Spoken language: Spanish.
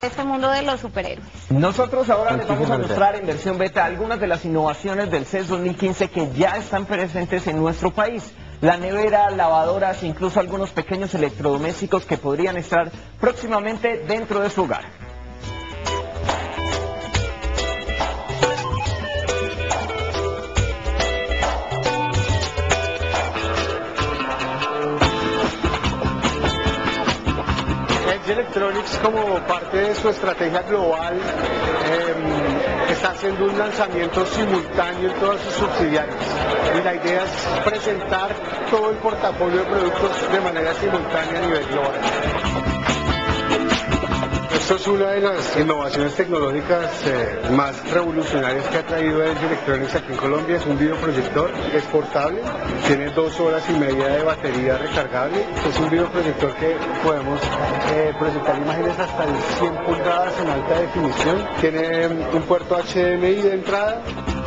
este mundo de los superhéroes. Nosotros ahora les vamos a mostrar en versión beta algunas de las innovaciones del CES 2015 que ya están presentes en nuestro país. La nevera, lavadoras e incluso algunos pequeños electrodomésticos que podrían estar próximamente dentro de su hogar. LG Electronics, como parte de su estrategia global, está haciendo un lanzamiento simultáneo en todas sus subsidiarias, y la idea es presentar todo el portafolio de productos de manera simultánea a nivel global. Esto es una de las innovaciones tecnológicas más revolucionarias que ha traído LG Electronics aquí en Colombia. Es un videoproyector, es portable, tiene 2 horas y media de batería recargable. Es un videoproyector que podemos proyectar imágenes hasta de 100 pulgadas en alta definición. Tiene un puerto HDMI de entrada.